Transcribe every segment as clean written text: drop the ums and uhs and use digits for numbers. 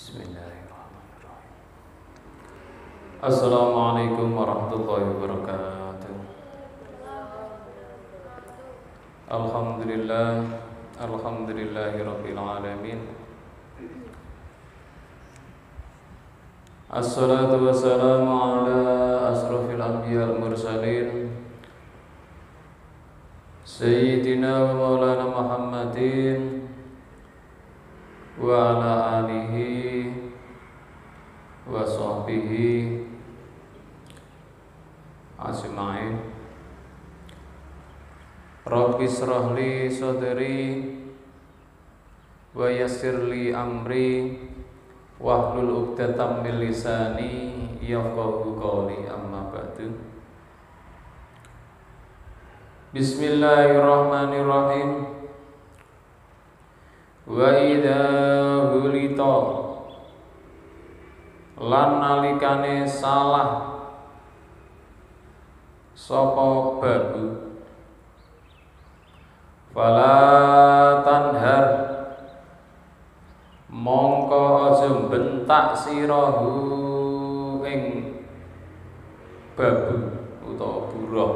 Bismillahirrahmanirrahim. Assalamualaikum warahmatullahi wabarakatuh. Alhamdulillahirabbil alamin. Assalatu wassalamu ala asrofil anbiya wal mursalin Sayyidina wa maulana Muhammadin wa ala alihi wa sahbihi ajma'in. Rabbi shrah li sadri wa yassir li amri wahlul 'uqdatam min lisani yafqahu qawli, amma ba'du. Bismillahirrahmanirrahim. Wa idza hulita lan nalikane salah sapa babu fala tanhar mongko aja bentak sirahu ing babu utawa buruh.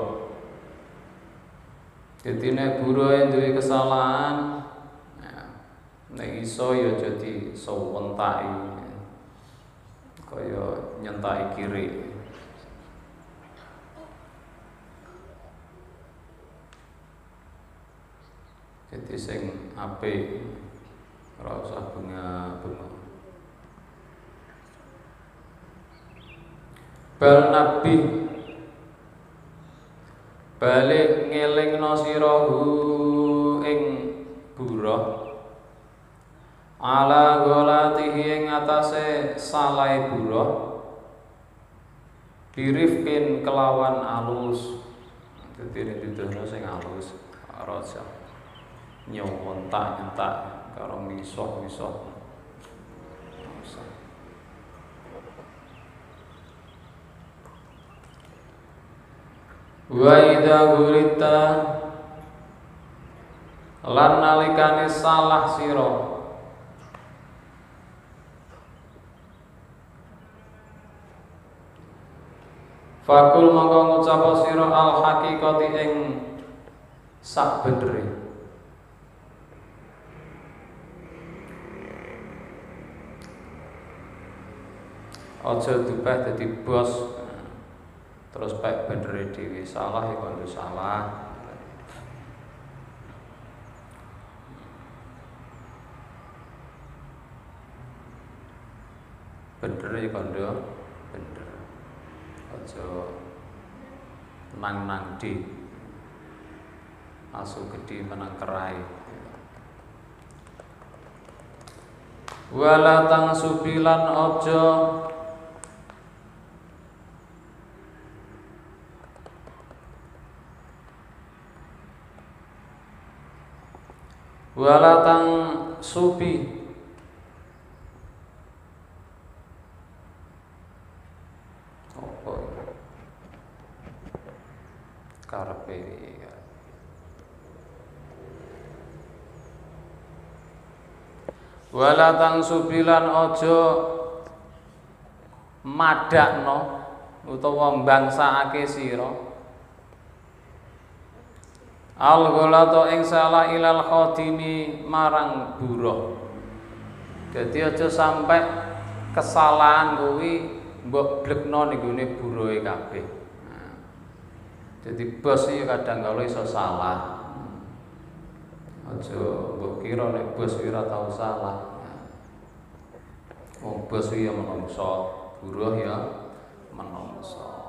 Dadi nek buruh duwe kesalahan, nek iso ya jadi sewentaki kaya nyentaki kiri. Jadi sing apik ora usah bunga-bunga. Bal nabi balik ngelingno sirahu ing buruh ala gholatihi ing atase salahe buruh dirifkin kelawan alus. Dadi nek didono sing alus raja nyontak-nyontak karo misoh-misoh. Wa idza gurita lan nalikane salah sira fakul mongko ngucap sira al haqiqati ing sak benere. Aja dupeh dadi bos terus pek benere dhewe salah ya kok salah. Bener ya kandha bener. Aja nang di asu gedhi menang kerai. Wala tang subilan aja wala tang subi apa karepe wala tang subilan aja madakno utawa mbangsakake sira al-ghalata ing salah ilal khadimi marang buruh. Dadi aja sampai kesalahan kuwi mbok blekno ning gone buruhe kabeh. Dadi bos iki kadang kala iso salah. Aja mbok kira nek bos ora tau salah. Wong bos iki ya menungso, buruh ya menungso.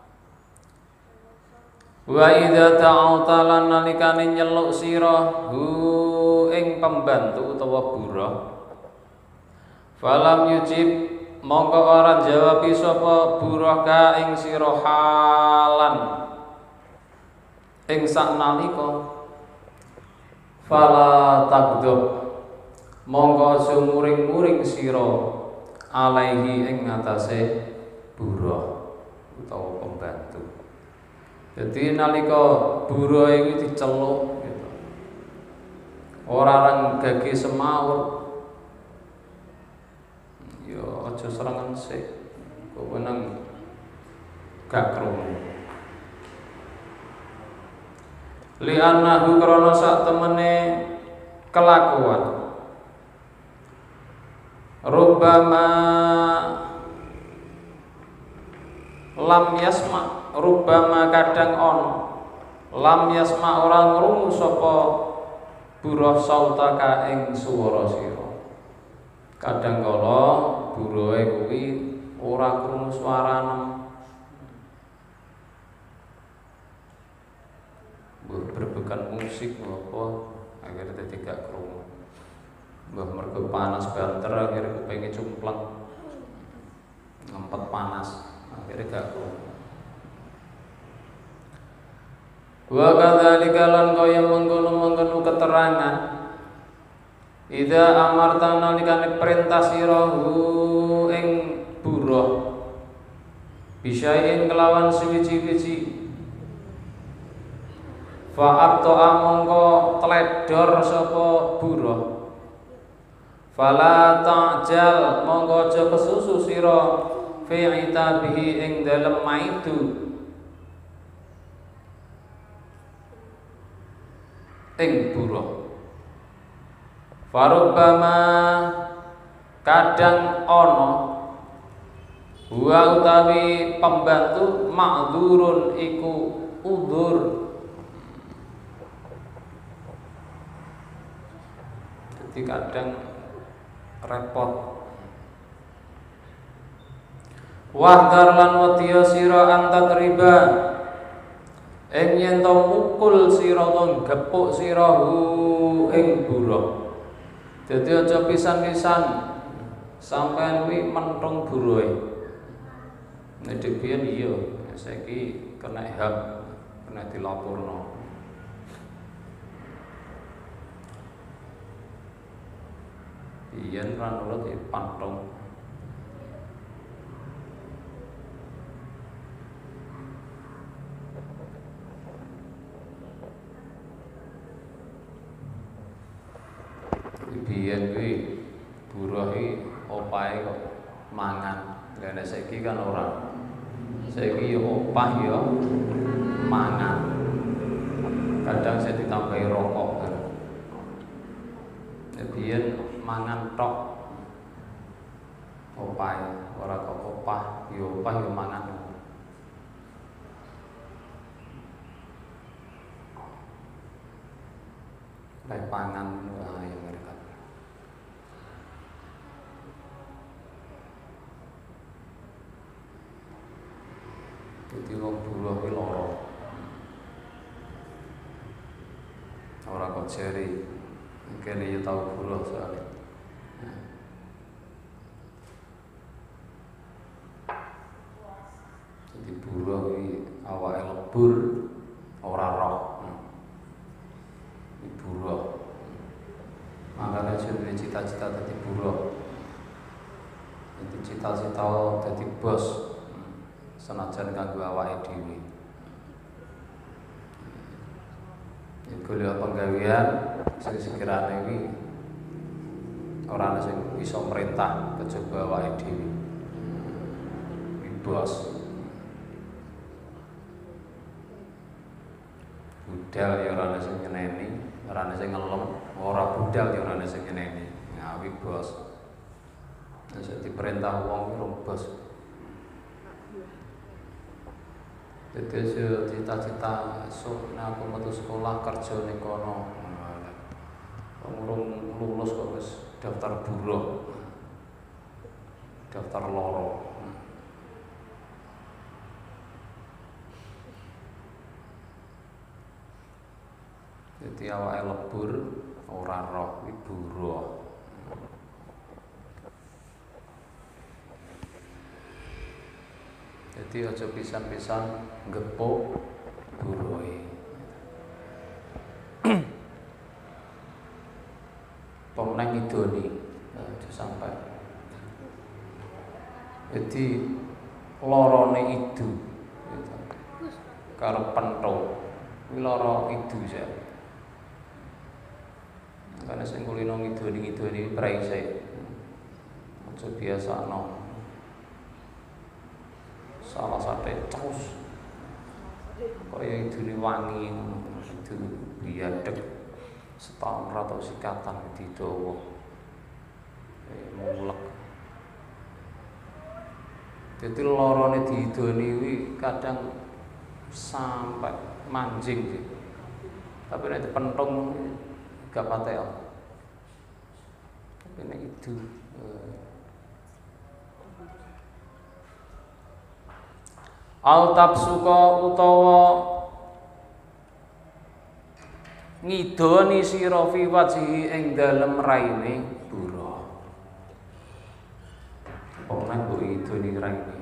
Wa idza ta'auta lan nalikane nyeluk sira hu ing pembantu utawa buruh falam yujib mongko ora jawab sapa buruh ka ing sira halan ing sak nalika fala tagdab mongko sumuring-muring sira alaihi ing ngatasé buruh utawa pembantu. Jadi nalika buruh iki diceluk gitu. Ora nang gage semawur aja serangan sik. Kowe nang gak krungu. Li annahu krana sak temene kelakuan. Rubbama lam yasma, rubbama kadang ono lam yasma ora ngrungu sapa buruh sautaka ing swara sira. Kadang kala buruhe kuwi ora krungu swaranem. Berbekan musik apa akhirnya dadi gak krungu. Mbah mergo panas banter akhirnya kepengin cumpleng. Ngempet panas akhirnya gak krungu. Wa kadzalika lan kaya mengkono-mengkono keterangan idza amarta nalikane perintah sirahu ing buruh bisain kelawan suwiji-wiji fa'abta'a mongko tledor sapa buruh fala ta'jal mongko aja kesusu sira fi itabihi ing dalem maidu ing buruh. Farubbama kadang ono wa utawi pembantu ma'dzurun iku udzur. Jadi kadang repot. Wahdar lan wadiya sira antadriba ing yen to mukul sira to gepuk sirahu ing buruh. Dadi aja pisan-pisan sampean kuwi menthung buruhe. Nek dhewean iya, saiki kena hak, kena dilaporno. Yen ra nurut panthung. Biyen kuwi buruh iki opahe kok mangan. Lah nek saiki kan ora. Saiki yo opah yo mangan. Kadang saya ditambahi rokok. Nek biyen mangan tok. Opahe ora kok opah yo mangan. Lek pangan wae mereka. Jadi wong buruh kuwi lara. Ora kok jeri. Kene yo tau buruh soalnya. Jadi buruh kuwi awake lebur ora roh. Buruh. Makanya jenenge cita-cita dadi buruh. Jadi cita-cita dadi bos. Senajan kanggo awake dhewe. Golek penggawean sing sekirane iki ora ana sing bisa merintah kejaba awake dhewe. Bos. Budal ya ora ana sing nyeneni, ora ana sing ngelem, ora budal ya ora ana sing nyeneni. Ngawi bos. Nek diperintah wong iki bos. Jadi cita-cita esuk nek aku metu sekolah kerja ning kono. Urung lulus kok wis daftar buruh. Daftar loro. Jadi awake lebur ora roh iki buruh. Jadi aja pisan-pisan gepuk buruhe. Pemenang idoni aja sampai. Jadi lorone idu gitu. Karo pentho. Kuwi lara idu ya. Karena sing kulino ngidoni praise. Aja biasano. salah sate caus kaya idune wangi itu biadek setahun ra tau sikatan didawa mulek. Jadi lorone diidoni kuwi kadang sampai manjing sih. Tapi nek pentung gak patek. Tapi nek itu Autab suka utawa ngidoni sira fi wajhi ing dalem raine bura. Ora mbok idoni raine.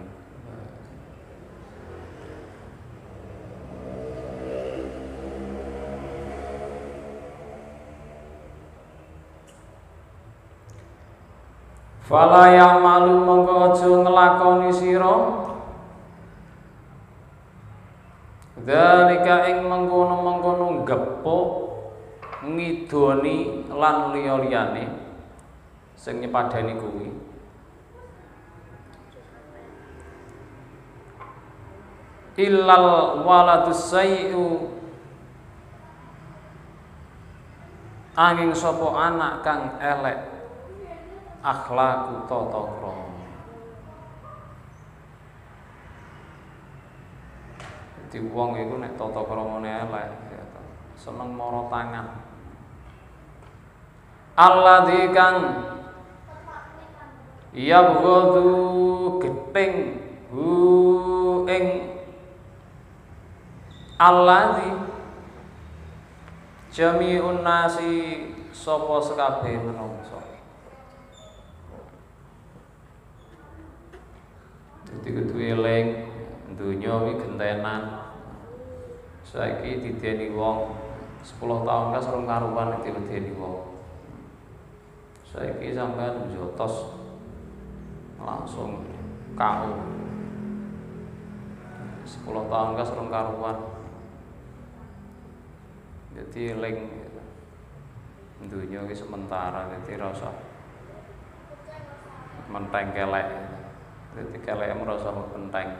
Fala ya'malu mongko aja nglakoni sira dzalika ing mengkono-mengkono gepuk ngidoni lan liya-liyane sing nyepadani kuwi illal waladus sayyu angin sapa anak kang elek akhlaku tata krama. Dadi wong iku nek tata kramane elek seneng mara tangan. Alladzi kang yabghadu gething hu ing alladzi jami'un nasi sapa sekabeh manungsa. Dadi kudu eling donya iki gentenan. Saiki dideni wong 10 tahun kas rong karuan dideni wong. Saiki sampean jotos langsung KO. 10 tahun kas rong karuan. Jadi eling donya iki sementara, dadi ora usah menteng kelek. Dadi kelek ora usah menteng.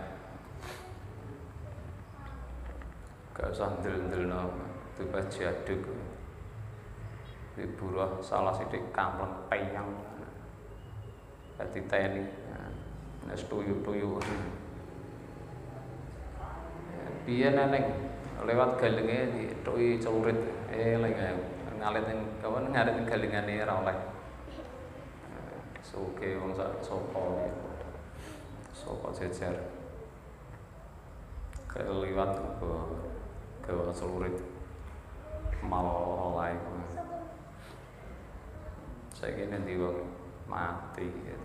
Gak usah ndel-ndelno tugas jaduk. Di buruh salah sithik kampleng peyang. Dadi teni. Nek tuyu-tuyu. Biyen neng lewat galenge ditoki celurit eling ngalit ning kawan ngarit ning galengane ora oleh. Suke wong sak sapa sapa jejer. Keliwat gawa celurit mal ora lae. Saiki nek wong mati gitu.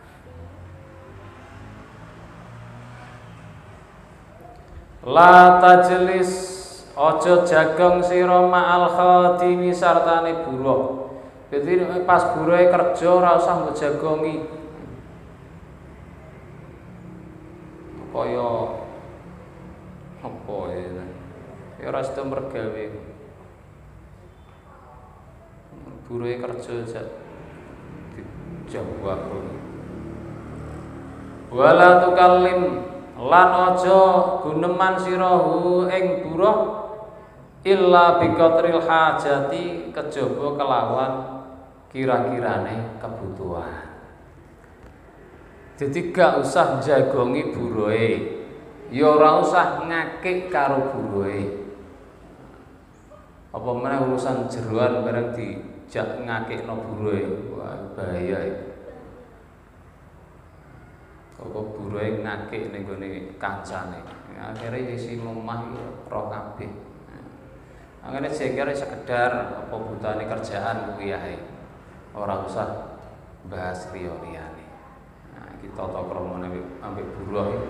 La tajlis aja jagong sira ma'al khadimi sartane buruh. Dadi pas buruhe kerja ora usah mbok jagongi. Kaya apa ya? Ya ora sedo mergawe. Buruhe kerja dijawab. Wala tukallim lan aja guneman sirahu ing buruh illa biqatril hajati kejaba kelawan kira-kirane kebutuhan. Jadi gak usah jagongi buruhe, ya ora usah ngakik karo buruhe. Apa meneh urusan jeroan bareng dijak ngakikno buruhe, wah bahaya iki. Apa buruhe ngakik ning gone kancane. Akhire isi omah iki ro kabeh. Angene jengker sekedar apa butane kerjaan kuwi ae. Ora usah bahas liya-liyane. Nah, iki tata kramane ambek buruh iki.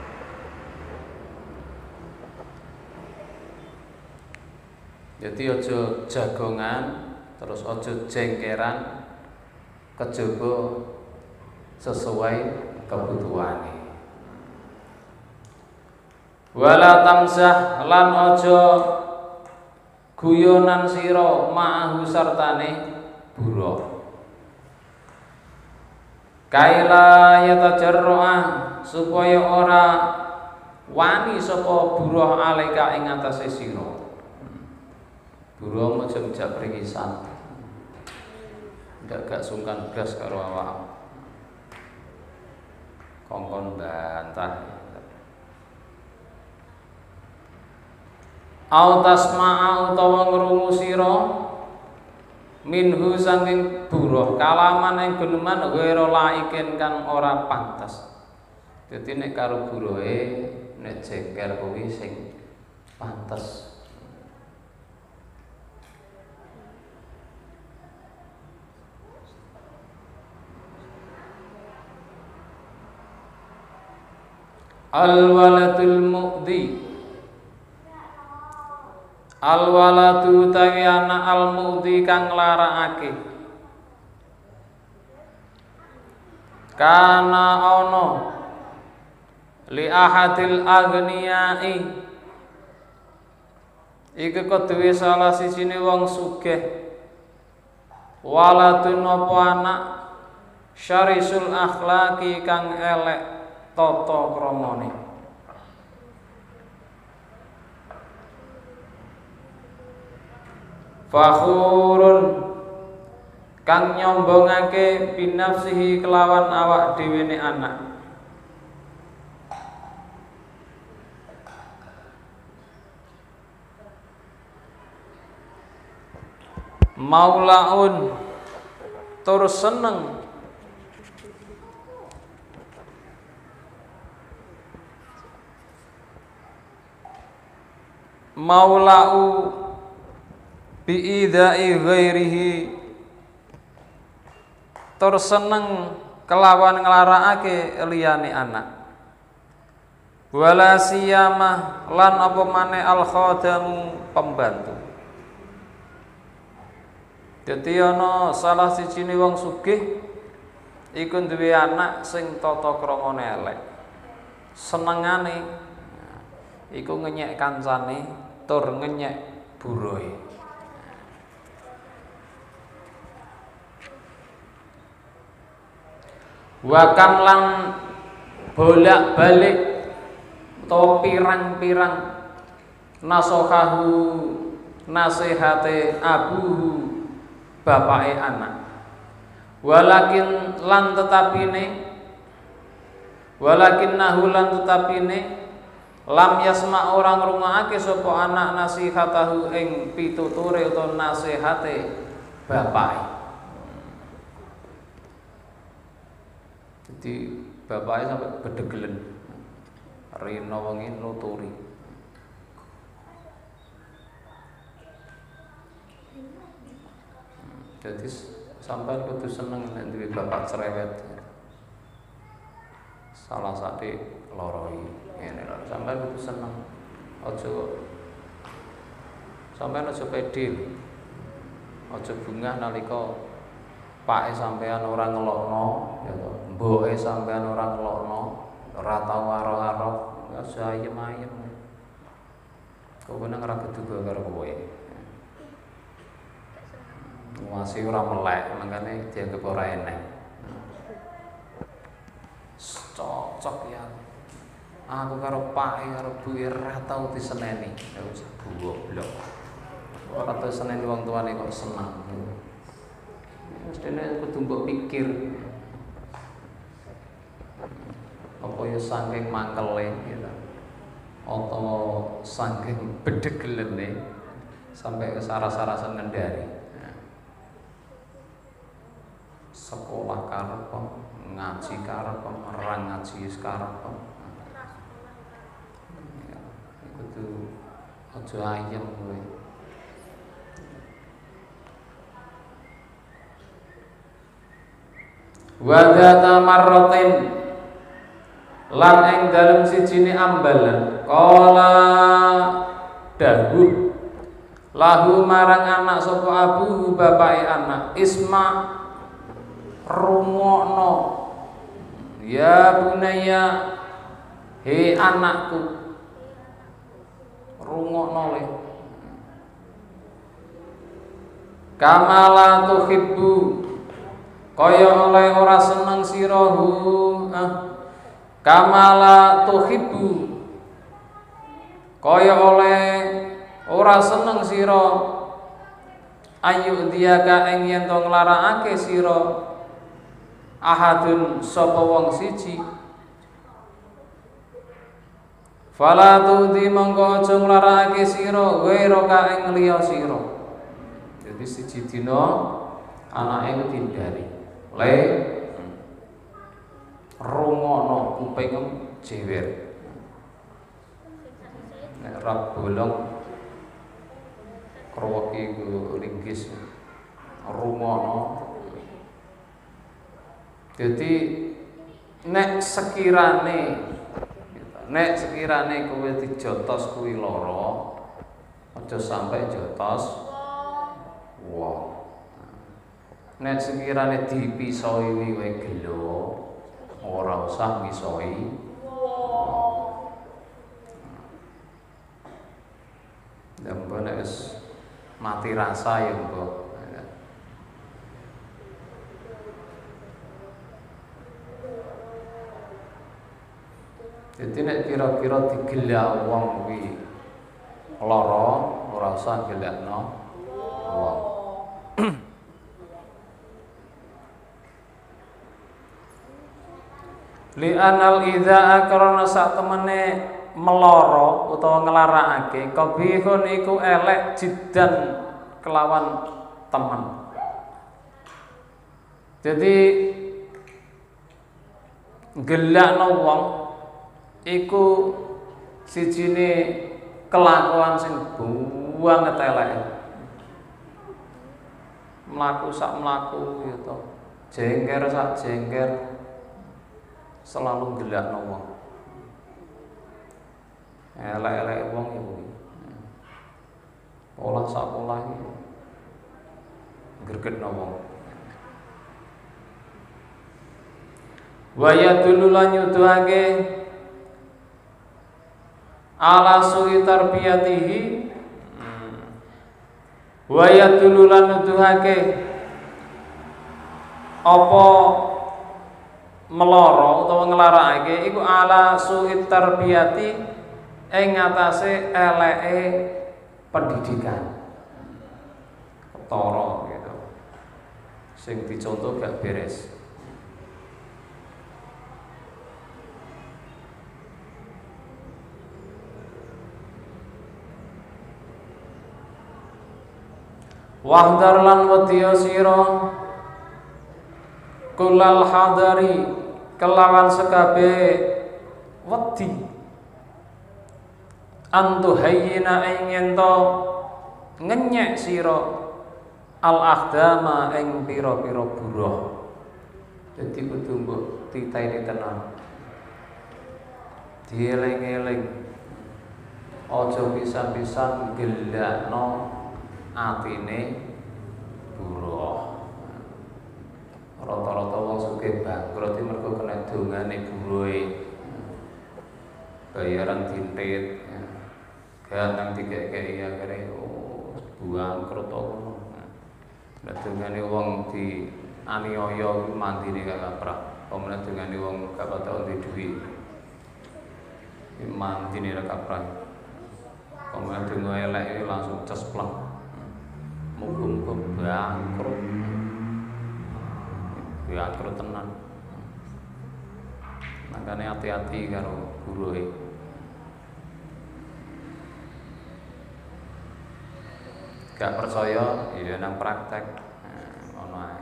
Jadi aja jagongan, terus aja jengkeran, kejaba sesuai kebutuhane. Wala tamsah lan aja guyonan sira ma'ahu sartane buruh. kaila yatajarra supaya ora wani sapa buruh alaika ing atase sira. Buruh aja njak prikisan. Gak sungkan blas karo awak. Kongkon bantah. Au tasma'a utawa ngrungu sira minhu saking buruh kalaman ing guneman ghairu laikin kang ora pantes. Dadi nek karo buruhe nek jengkel kuwi sing pantes. Al-waladul mu'di al-waladu utawi anak al-mu'di kang nglarakake kana ana li ahadil aghniyai iku keduwe salah sijine wong sugih waladun apa anak syarisul akhlaqi kang elek tata kramane fakhurun kang nyombongake binafsihi kelawan awak dhewe ne anak maulaun tur seneng maulau biidai ghairihi tur seneng kelawan nglarakake liyane anak wala siyama lan apa maneh al khadamu pembantu. Dadi ana salah sijine wong sugih iku duwe anak sing tata kramane elek senengane iku ngenyek kancane tur ngenyek buruhe. Wa kam lan bolak-balik utawa pirang-pirang nasohahu nasihate abuhu bapake anak. Walakin nahu lan tetapine lam yasma orang ngrungokake sapa anak nasihatahu ing pituture utawa nasihate bapake. Jadi bapake sampai bedegelen rino wengi nuturi. Jadi sampai kudu seneng nek duwe bapak cerewet. Salah sate loroi ngene lho, sampai kudu seneng. Sampeyan aja pede. Aja bungah nalika pake sampeyan ora ngelokno, ya to. Mboke sampeyan ora ngelokno, ora tau aro-aro, aja ayem-ayem. Kowe nang ora keduga karo kowe. Masih ora melek, makane dianggap ora enek. Cocok ya. Aku karo Pak karo Bu ora tau diseneni. Ya wis goblok. Ora tau seneni wong tuane kok seneng. Wis dene kudu mbok pikir. Apa ya saking mangkele gitu. Atau saking bedegelene sampai ke saras-sarasan ngendari. Sekolah karep, ngaji karep, ora ngaji karep. Ya, kudu aja ayem kowe. Wa dzata marratin lan ing dalem sijine ambalan qala dahbuh lahu marang anak sapa abu bapake anak isma rungokno ya bunaya he anakku rungokno le kamala tuhibbu kaya oleh ora seneng sirahu kamala tuhibbu kaya oleh ora seneng sira ayu diaka ing yen to nglarakake sira ahadun sapa wong siji fala tudi mongko aja nglarakake sira wae ka ing liya sira. Dadi siji dina anake tindari le rungono kuping jewer nek ra bolong kroweki ku linggis rungono. Jadi nek sekirane kowe dijotos kuwi lara aja sampai jotos wong. Nek sekirane dipisoi kowe gelo ora usah misoi wong. Nek wis mati rasa ya mbok. Jadi nek kira-kira digelak wong kuwi lara ora usah gelekno wong. Li anal idza karena sak temene meloro utawa nglarakake kabihun iku elek jiddan kelawan temen. Jadi gelakno wong iku sijine kelakuan sing banget eleke. Mlaku sak mlaku ya to. Jengker sak jengker selalu gelakno wong. Elek-elek wong iku. Pola sak pola iki gregetno wong. Wa yadullu lan nyuduhake ala su'i tarbiyatihi wa yadullu lan nuduhake apa meloro utawa nglarakake iku ala su'i tarbiyati ing ngatasé eleke pendidikan ketara gitu sing dicontoh gak beres. Wahdar lan wedya sira kulal hadari kelawan sekabe wedi antu hayyina ing ento ngenyek sira al akhdama ing pira-pira buruh. Dadi kudu mbok titaini tenan dieling-eling aja pisan-pisan gelakno atine buruh. Rata-rata wong sugih bangkrut iki mergo kena dongane buruhe. Bayaran dintit. Ganteng dikek-keki akhire bangkrut to. Nek dongane wong di aniaya kuwi mandine gak kaprah. Pemene dongane wong gak tau duwe dhuwit. Mandine ra kaprah. Pemene donga elek iki langsung cespleng. Muga-muga bangkrut tenan. Makane hati-hati karo buruhe. Gak percaya ya nang praktek ngono ae.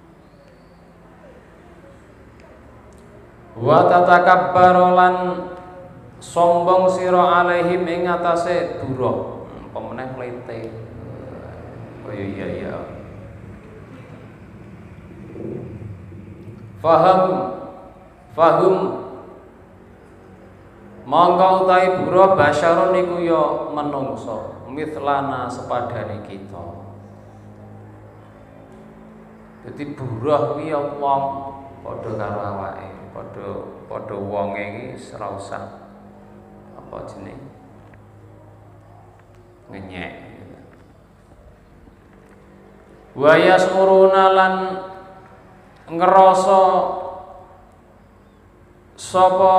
Wa tatakabbaru lan sombong sira alaihim ing atase buruh. Pemeneh mlete. Oh iya. Fahum mongko utahe buruh basyarun niku ya menungso mithlana sepadane kita. Jadi buruh kuwi ya wong padha karo awake, padha wonge iki ora usah apa jeneng ngenyek. Wa yasuruna lan ngerasa sapa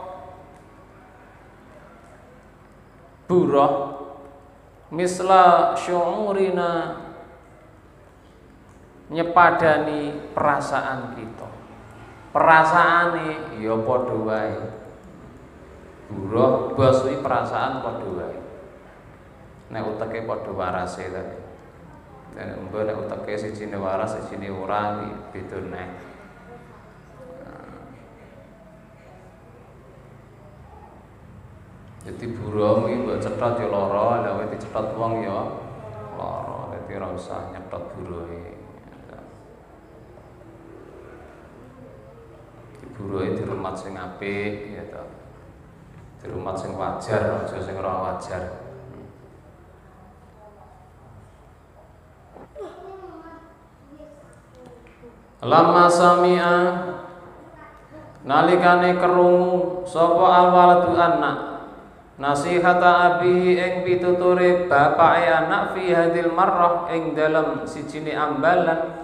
buruh misla syu'urina nyepadani perasaan kita. Perasaane ya padha wae. Buruh bos kuwi perasaan padha wae. Nek uteke padha warase ta. Nek mbok nek uteke sijine waras sijine ora iki beda neh. Jadi buruh iki mbok cetha yo lara, lha wis dicetha wong ya lara. Dadi ora usah nyetha buruhe. Buruhe dirumat sing apik ya ta. Dirumat sing wajar, aja sing ora wajar. Lama sami'a nalikane krungu sapa alwaladu anak nasihata abihi ing pituture bapake anak fi hadil marrah ing dalem sijine ambalan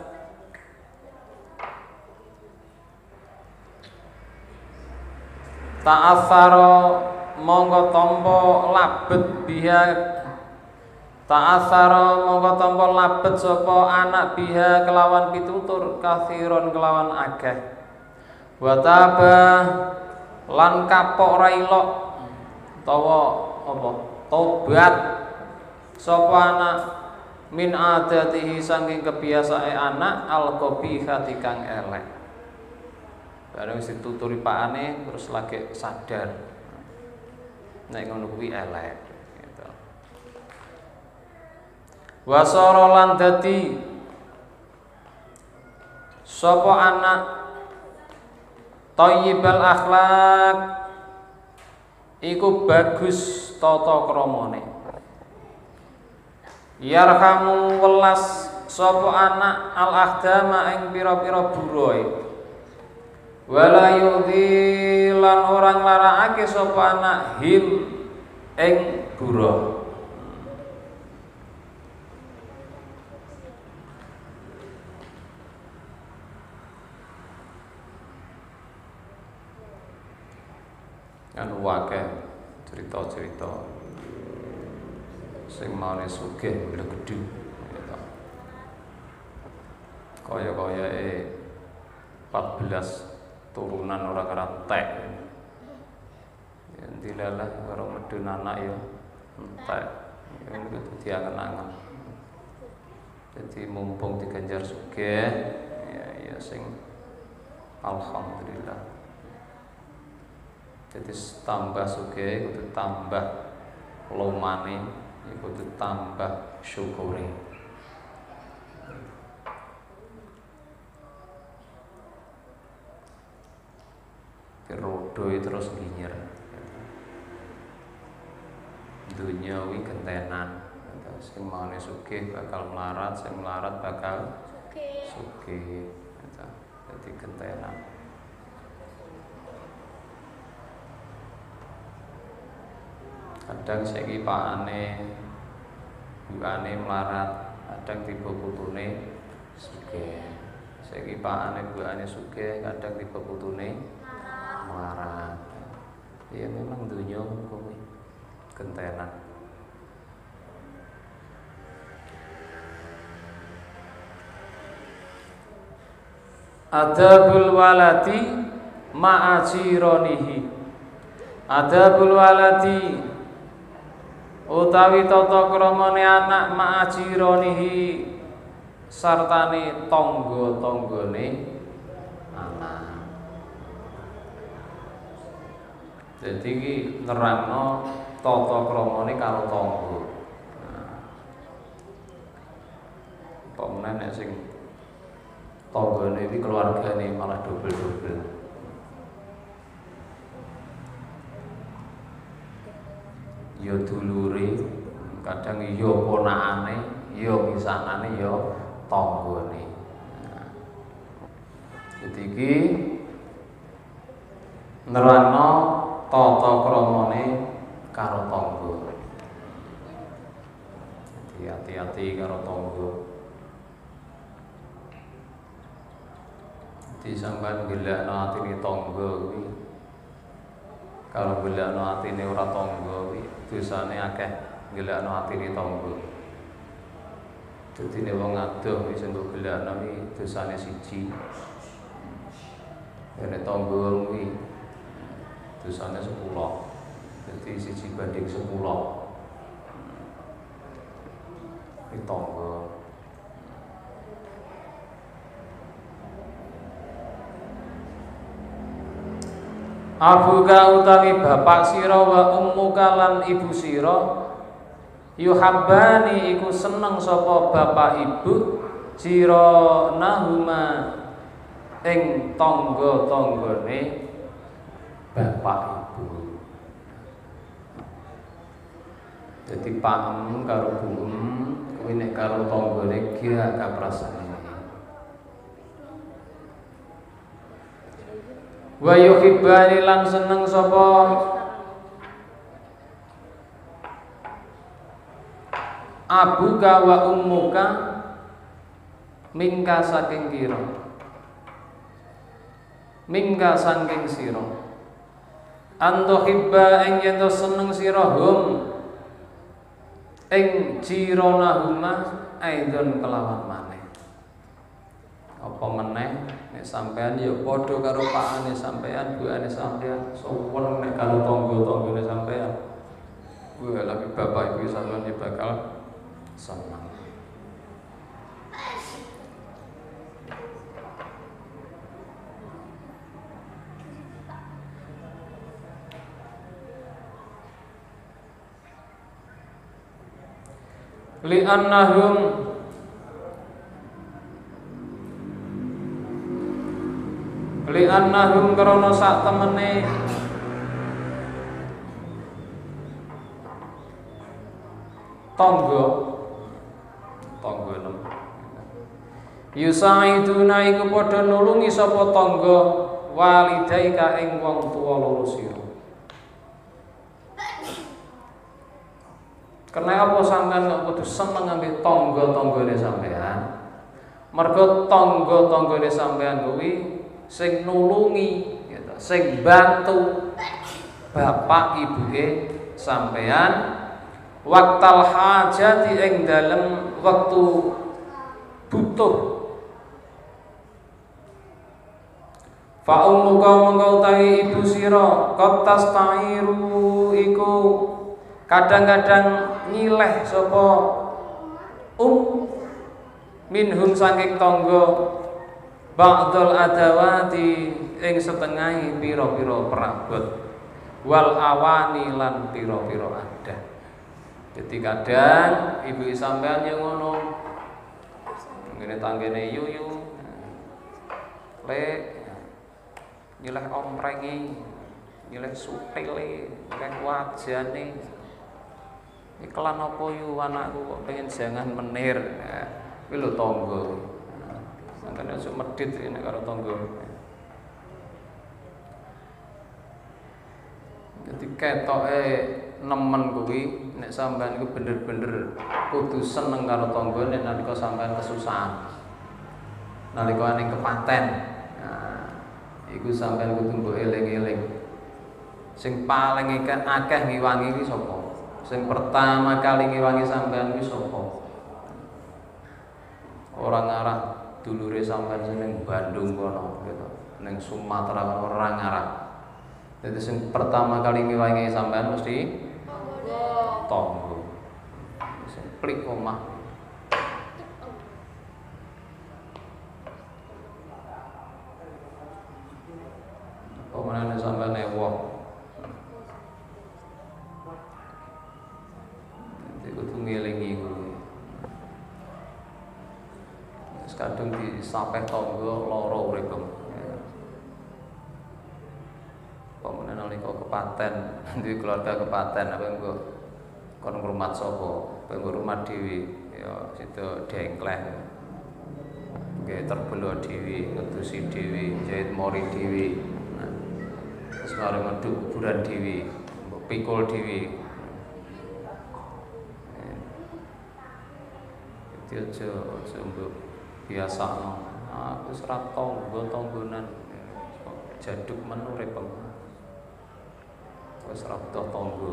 ta'athara monggo tampa labet biha ta'athara monggo tampa labet sapa anak biha kelawan pitutur kathiron kelawan akeh wa tabah lan kapok ra ilok utawa apa tobat sapa anak min adatihi saking kebiasaane anak al-qabihati kang elek. Bareng wis dituturi pakane terus lagi sadar nek ngono kuwi elek gitu. Wasara lan dadi sapa anak thayyibal akhlak iku bagus tata kramane. Yarhamu welas sapa anak al-ahdama ing pira-pira buruhe. Wala yudhilan orang larakake sapa anak him ing buruh. Kan wae cerita-cerita sing maune sugih blegedhu gitu. Kaya-kaya 14 turunan ora karantek. Ya dilalah karo medun anak ya entek. Ya niku diangen-angen. Jadi mumpung diganjar sugih ya sing alhamdulillah. Jadi tambah sugih kudu tambah lomane, kudu tambah syukure. Rodoi terus nginyir. Dunyawi gentenan. Sing maune sugih bakal melarat, sing melarat bakal sugih. Dadi gentenan. Kadang saiki pakane buane melarat, kadang tiba putune sugih. Saiki pakane buane sugih, kadang tiba putune melarat. Ya memang dunia kuwi gentenan. Adabul waladi ma'ajironihi. Adabul waladi utawi tata kramane anak ma'ajironihi sartane tangga-tanggane anak. Jadi iki nerangno tata kramane karo tangga. Pemene nek sing tanggane iki keluargane malah dobel-dobel. Ya dulure, kadang ya ponakane, ya pisanane ya tanggane. Jadi iki nerangno tata kramane karo tangga. Jadi hati-hati karo tangga. Di sampean gelakno atine tangga kuwi. Kalau gelakno atine ora tangga kuwi dosane akeh gelakno atine tangga. Dadi nek wong adoh wis engko gelakno iki dosane siji. Nek tangga kuwi dosane 10. Dadi 1 banding 10. Iki tangga. Abuka utawi bapak sira wa ummuka lan ibu sira yuhabbani iku seneng sapa bapak ibu sira nahuma ing tangga-tanggane bapak ibu. Jadi paem karo buem kuwi nek karo tanggane gak kaprasane. Wa yuhibbani lan seneng sapa abuka wa ummuka mingka saking kira mingka saking sira anto hibba ing yen seneng sira hum ing jironahuma aidon kelawan maneh apa meneh nek sampean ya padha karo pakane sampean buane sampean sowan nek karo tangga-tanggane sampean kuwi lagi bapak ibu sampean iki bakal seneng. Li'annahum karana sak temene tangga 6 yusaiduna iku padha nulungi sapa tangga walidaika ing wong tuwa loro sira. Kenapa sampean kok kudu seneng ambek tangga-tanggane sampean? Mergo tangga-tanggane sampean kuwi sing nulungi gitu, sing bantu bapak ibuke sampean waktal hajati ing dalem wektu butuh. Fa ummuka mongko utawi ibu sira qatas ta'iru iku kadang-kadang nyileh sapa minhum saking tangga ba'dul adawati ing setengahi pira-pira perabot wal awani lan pira-pira adah. Jadi kadang ibu sampean yang ngono ngene tanggane yuyu lek nyileh omprengi nyileh sutile nyileh wajane iklan apa yu anakku kok pengen jangan menir kuwi lho tangga. Sampeyan aja medhit nek karo tangga. Jadi ketoke nemen kuwi nek sampean iku bener-bener kudu seneng karo tangga nek nalika sampean kesusahan. Nalika ning kepaten. Nah, iku sampean kudu mbok eling-eling. Sing paling akeh ngiwangi iki sapa? Sing pertama kali ngiwangi sampean kuwi sapa? Ora ngarah dulure sampean sing ning Bandung kono gitu. Ning Sumatera ora ngarah. Jadi sing pertama kali ngiwangi sampean mesti tangga. Sing plik omah. Pemene sampean ewoh. Jadi kudu ngelingi kuwi. Kadang disapeh tangga lara uripem. Pemene nalika kepaten, duwe keluarga kepaten apa engko kon ngrumat sapa? Engko rumah dhewe ya sida dengkleh. Nggih terbelo dhewe, ngedusi dhewe, jahit mori dhewe. Nah, terus karo ngeduk kuburan dhewe, mbok pikul dhewe. Jadi aja mbok biasa aku serat tangga jaduk menurip wis ora butuh tangga.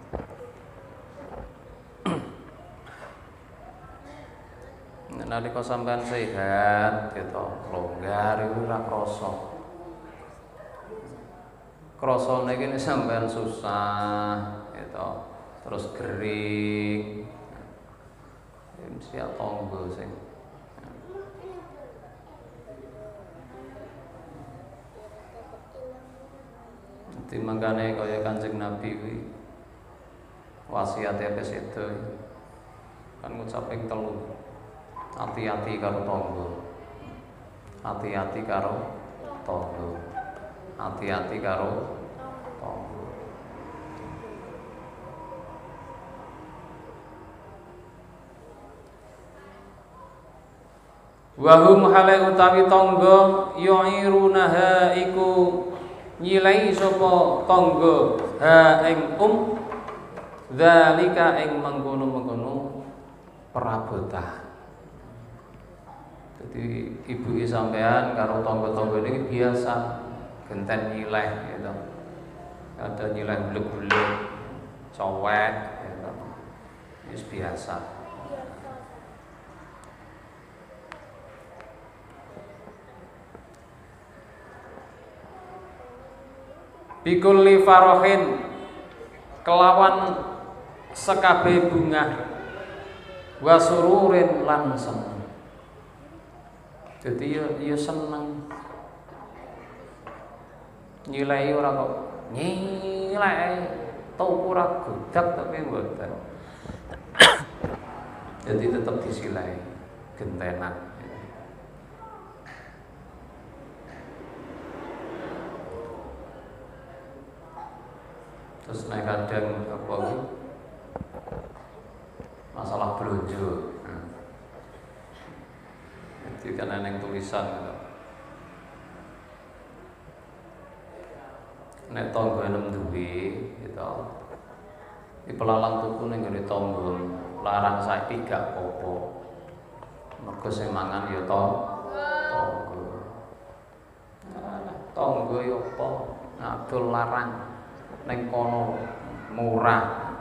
Nalika sampean sehat gitu, longgar iku ora krasa. Krasane iki nek sampean susah gitu, terus gering. Mesti tangga sing timbangane kaya Kanjeng Nabi kuwi wasiate pesedo kan ngucap ping 3 hati-hati karo tangga hati-hati karo tangga hati-hati karo tangga wa hum halai utawi tangga yu'irunaha iku nyilai sapa tangga ha ing zalika ing mengkono-mengkono perabotah. Jadi ibu sampean karo tangga-tangga ini biasa genten nyileh gitu. Ada nyileh blek-blek, cowek gitu. Wis biasa. Bikulli farohin kelawan sekabeh bunga wa sururin lan seneng. Jadi ya seneng. Nyilai ora kok nyilai tuku ora godak tapi mboten. Jadi tetap disilai gentenan. Terus naik kadang apa ini masalah belanja. Jadi kan ada yang tulisan gitu. Nek tangga enem duwe gitu. Di pelalang tuku ning ngene tangga larang saiki gak apa-apa. Mergo sing mangan ya tangga. Tangga ya apa? Ngadol larang. Neng kono murah.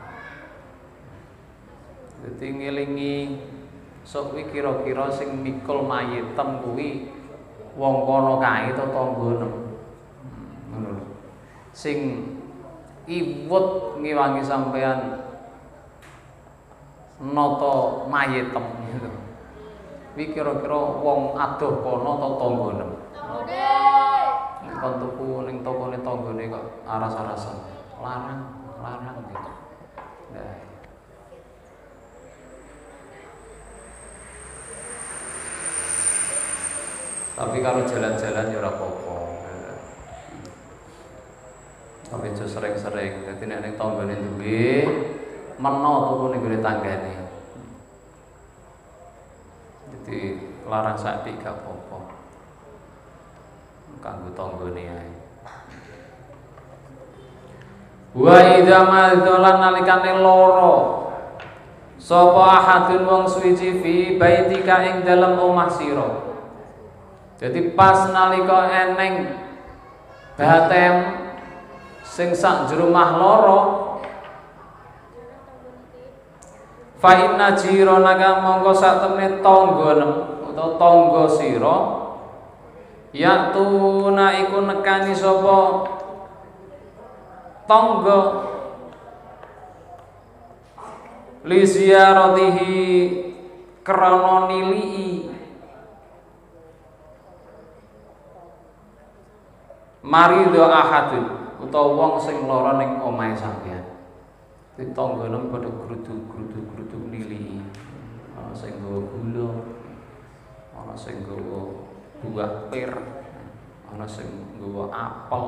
Dadi ngelingi sok kuwi kira-kira sing mikul mayitem kuwi wong kono kae to tanggane. Ngono lho. Sing iwut ngiwangi sampean nata mayitem gitu. Kuwi kira-kira wong adoh kono to tanggane. Nek kon tuku ning tokone tanggane kok aras-arasan. Larang gitu. Nah. Tapi kalau jalan-jalan ya ora apa-apa. Tapi aja sering-sering. Dadi nek ning tanggane duwe meno tuku ning gone tanggane. Jadi larang sakti gak apa-apa. Kanggo tanggane ae. Wa idza madzalan nalikane loro sapa ahadun wong suci fi baitika ing dalem omah sira. Jadi pas nalika eneng batem sing sak jero omah loro fa inna jiranaka mongko sak temene tangganem utawa tangga sira yatuna iku nekani sapa tangga li ziyaratihi krana nilii marido ahadun utawa wong sing lara ning omahe sampeyan. Di tanggane padha grudu-grudu nilii. Ana sing nggawa gula, ana sing nggawa buah pir, ana sing nggawa apel.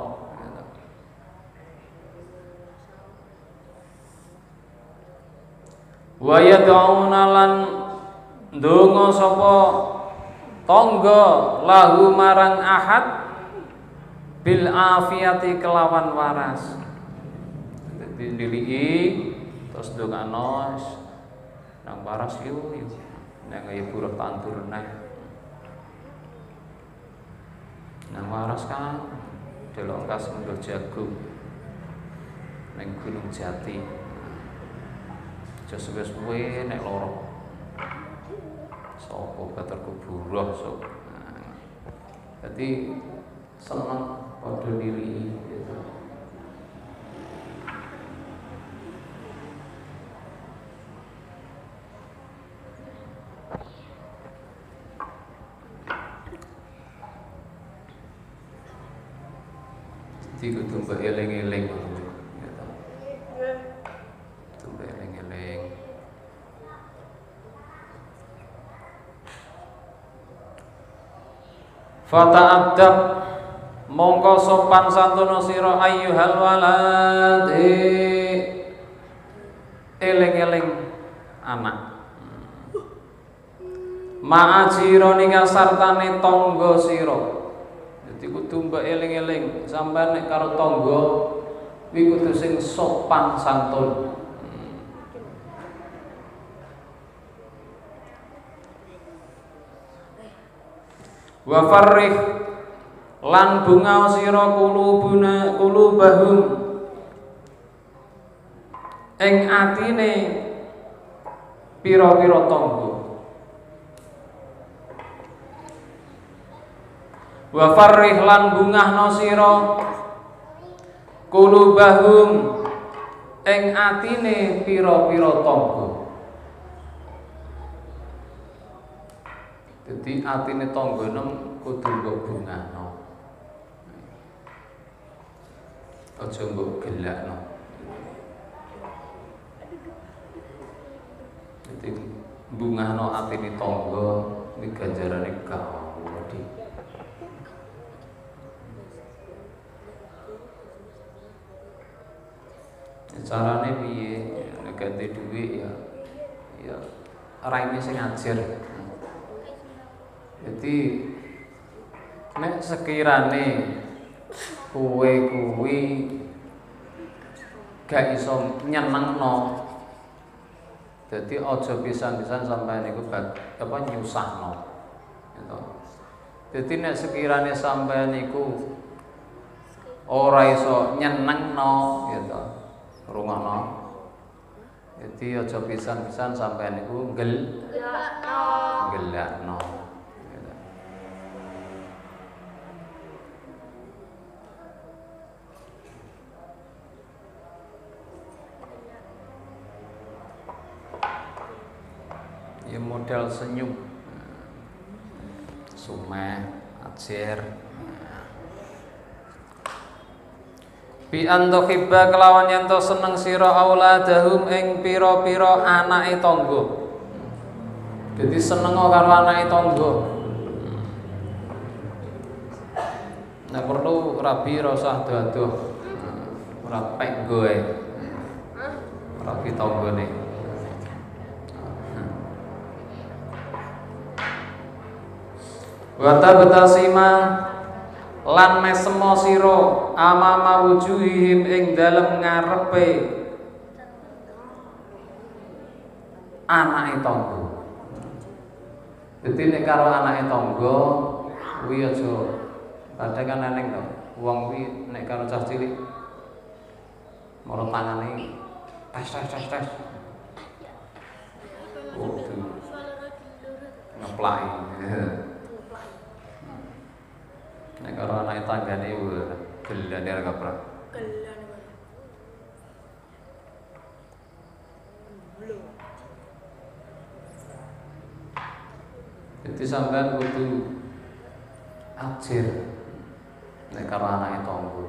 Wa yad'una lan ndonga sapa tangga lahu marang ahad bil afiyati kelawan waras. Dadi ndiliki terus ndongano nang waras yo nang kaya buruh tandur nang waras kan delok kas mundur jagung ning Gunung Jati. Aja suwe-suwe nek loro. Sapa baterku buruh sok. Jadi seneng padha diri gitu. Jadi kudu mbok eling-eling gitu. Kudu eling-eling. Fata'addab mongko sopan santuna sira ayyuhal waladi eling-eling anak ma'ajironi kasartane tangga sira. Dadi kudu mbok eling-eling sampeyan nek karo tangga kuwi kudu sing sopan santun. Wa farrih lan bunga sira kulubahum ing atine pira-pira tangga. Wa farrih lan bungahna sira kulubahum ing atine pira-pira tangga. Jadi atine tangga nem kudu mbok bungahno. Aja mbok gelakno. Jadi bungahno atine tangga iki ganjarane gawedi. Carane piye? Nek ganti dhuwit ya raine sing ngajar. Jadi nek sekirane kowe kuwi gak iso nyenengno, dadi aja pisan-pisan sampeyan iku apa nyusahno. Gitu. Dadi nek sekirane sampeyan iku ora iso nyenengno, gitu. Rungokno. Jadi aja pisan-pisan sampeyan iku gelakno. Ya modal senyum, sumeh, ajer. Bi antuhibba kelawan yen to seneng sira auladahum ing pira-pira anake tangga. Dadi seneng karo anake tangga. Nek perlu rabi ora usah ado-ado. Ora pek goe. Rabi tanggane. Wa tabtasima lan mesemo sira amama wujuhihim ing dalem ngarepe anake tangga. Dadi nek karo anake tangga kuwi aja kadang kan eneng to. Wong kuwi nek karo cah cilik marang tangane tes. Oh, ngeplaki. Nek karo anake tanggane gelane ora kaprah. Jadi sampean kudu ajir nek karo anake tangga.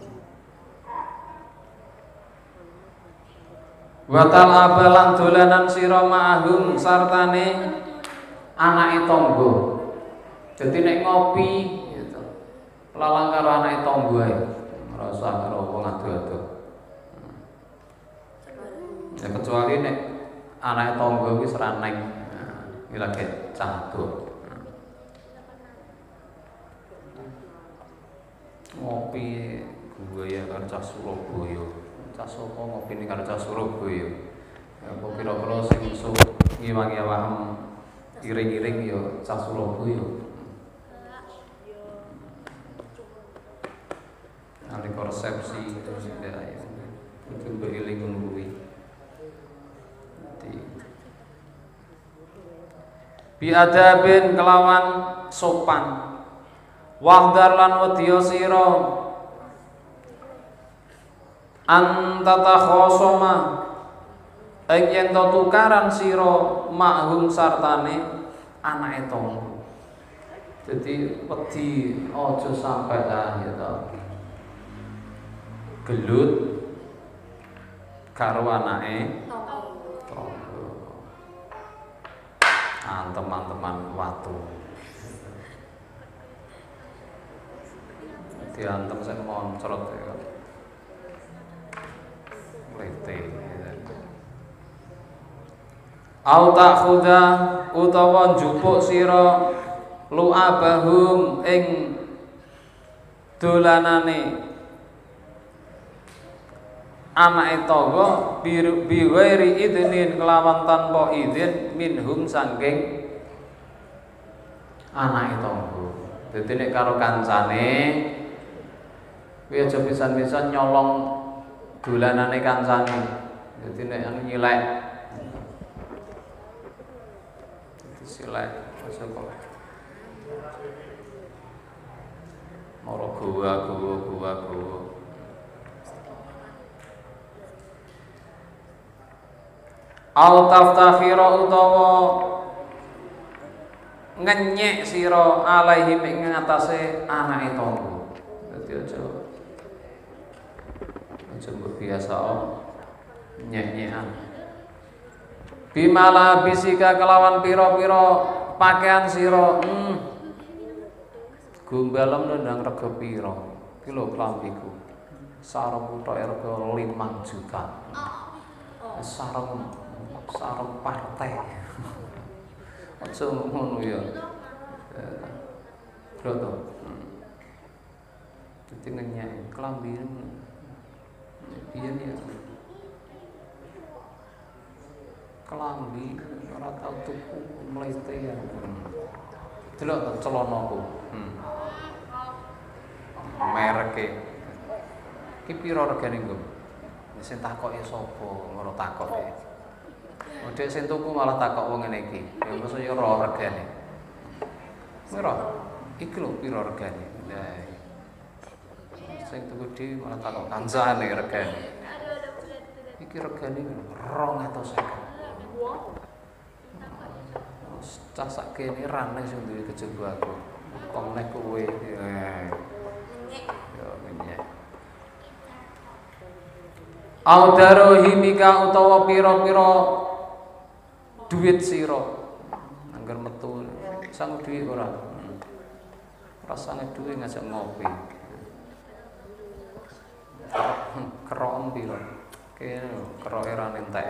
Wa talabalan dolanan sira ma'ahum sartane anake tangga. Dadi nek ngopi lalang karo anake tangga ae. Ora usah karo wong ado-ado. Ya kecuali nek anake tangga wis raneng. Iki lagi cah ado. Ngopi gue ya karo cah Surabaya. Cah sapa ngopi ning karo cah Surabaya. Ya apa kira-kira sing iso ngiwangi awakmu iring-iring ya cah Surabaya. nalika resepsi terus ya kudu mbok eling ngono kuwi. Biadabin kelawan sopan, wahdar lan wedya sira antata khosoma ing yen to tukaran sira makhum sartane anake tangga. Jadi wedi aja sampai ya to gelut karo anake teman-teman watu diantem sing moncrot ya lete au takhuda utawa njupuk sira lu'abahum ing dolanane anake tangga biwairi idnin kelawan tanpa izin minhum sangking anake tangga. Dadi nek karo kancane kuwi aja pisan-pisan nyolong dolanane kancane. Dadi nek nyilek silek aja kok moro gowa. Au taftakhira utawa ngenyek sira alaihim ing ngatasé anake tangga. Dadi aja mbok biasa nyek-nyekan. Bimala bisika kelawan pira-pira pakaian sira. Gombalem ndang rega pira? Iki lho klambiku. Sarung tok rega 5 juta. Sarung partai. Aja ngono ya. Broto. Dadi ngenyek klambi biyen ya. Klambi ora tau tuku mlete ya. Delok celanaku. Mereke. Ki pira regane, Nggo? Sing takoke sapa ngono takoke. Dek sing tuku malah takok wong ngene iki. Ya mesti ya ora regane. Mira, iki lho pira regane. Lah. Sing tuku dhewe malah takok kancane regane. Iki regane 250. Cah sak kene rane sing duwe kejaba aku. Kok nek kowe ya menyek. Audaro himika utawa pira-pira duit sira. Angger metu sang duit ora. Rasane duit ngajak ngopi. Keroken pira? Kene keroke ra entek.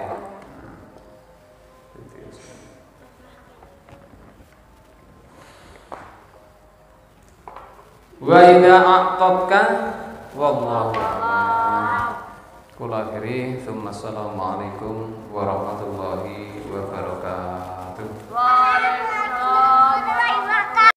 Wa idza aqtatka wallahu a'lam. Kula akhiri tsumma assalamualaikum warahmatullahi wabarakatuh.